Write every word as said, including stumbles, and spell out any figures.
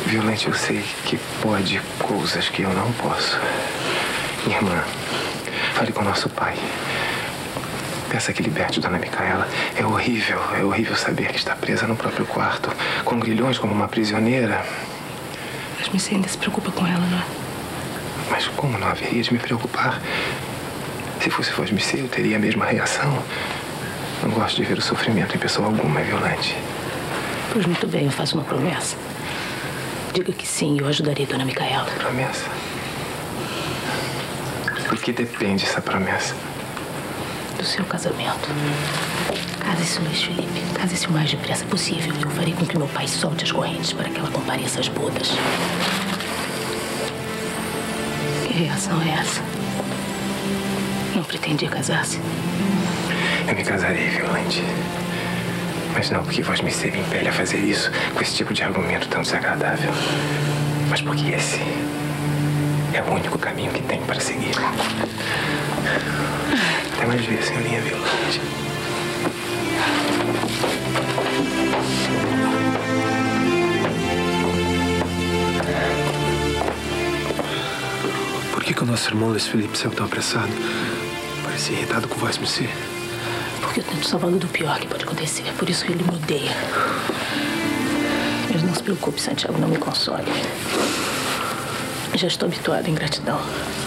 Violante, eu sei que pode coisas que eu não posso. Minha irmã, fale com nosso pai. Peça que liberte Dona Micaela. É horrível, é horrível saber que está presa no próprio quarto, com grilhões como uma prisioneira. Mas você ainda se preocupa com ela, não é? Mas como não haveria de me preocupar? Se fosse Vosmecê, eu teria a mesma reação. Não gosto de ver o sofrimento em pessoa alguma, Violante. Pois muito bem, eu faço uma promessa. Diga que sim, eu ajudarei Dona Micaela. Promessa? Do que depende essa promessa? Do seu casamento. Case-se, Luiz Felipe. Case-se o mais depressa possível. Eu farei com que meu pai solte as correntes para que ela compareça às bodas. Que reação é essa? Não pretendia casar-se? Eu me casarei, Violante. Mas não porque Vosmecê me impele a fazer isso com esse tipo de argumento tão desagradável. Mas porque esse é o único caminho que tenho para seguir. Até mais ver, senhorinha Violante. Por que que o nosso irmão Luiz Felipe saiu tão apressado? Parecia irritado com Vosmecê. Porque eu tento salvá-lo do pior que pode acontecer. Por isso ele me odeia. Mas não se preocupe, Santiago, não me console. Já estou habituada à ingratidão.